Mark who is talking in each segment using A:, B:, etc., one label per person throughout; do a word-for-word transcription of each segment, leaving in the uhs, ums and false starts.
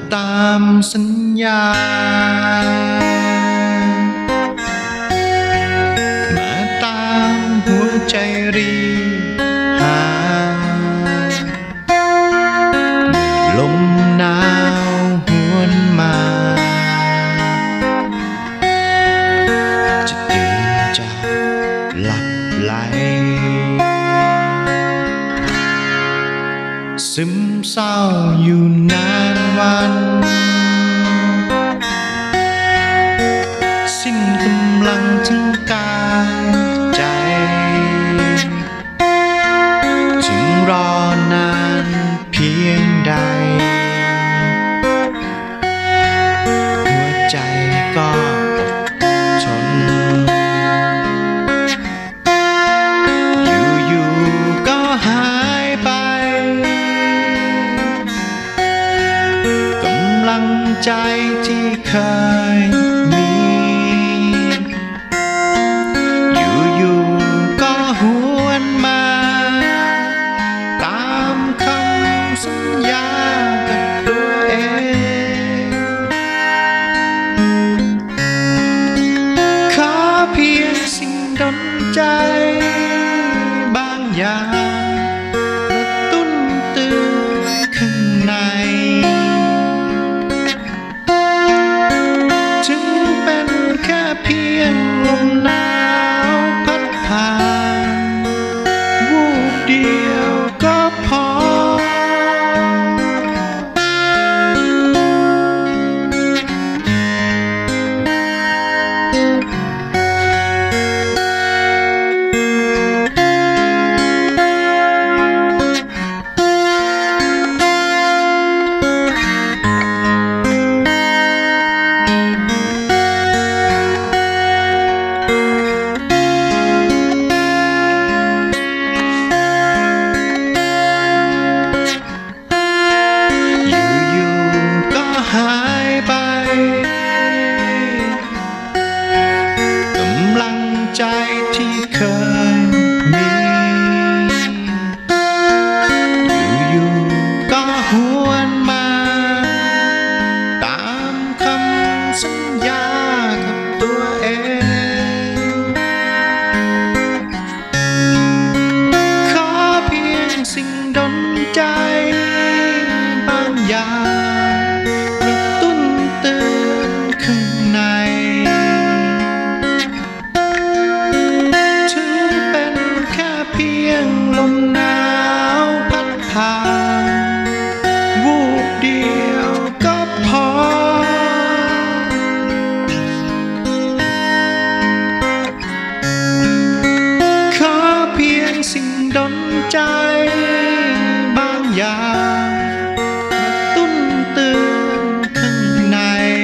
A: ตามสัญญามาตามหัวใจรีหาลมหนาวหวนมาจะตื่นจากหลับไหลซึมเศร้าอยู่นานวันสิ้นกำลังทั้งกายใจจึงรอนานเพียงใดหัวใจก็อดทนอยู่ๆก็หายไปกำลังใจที่เคยมีอยู่ๆก็หวนมาตามคำสัญญากับตัวเองขอเพียงสิ่งดลใจบางอย่างกระตุ้นเตือนข้างในถึงเป็นแค่เพียงลมหนาวพัดผ่านวูบเดียวก็พอหายไปกำลังใจที่เคยมีอยู่ๆก็หวนมาตามคำสัญญากับตัวเองขอเพียงสิ่งดลใจบางอย่างข้างในถึงเป็นแค่เพียงลมหนาวพัดผ่านวูบเดียวก็พอขอเพียงสิ่งดลใจบางอย่างกระตุ้นเตือนข้างใน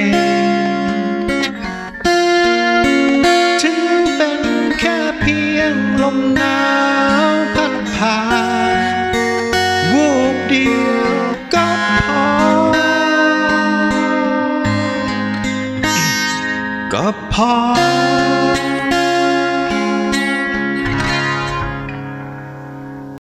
A: ลมหนาวพัดผ่านวูบเดียวก็พอก็พอ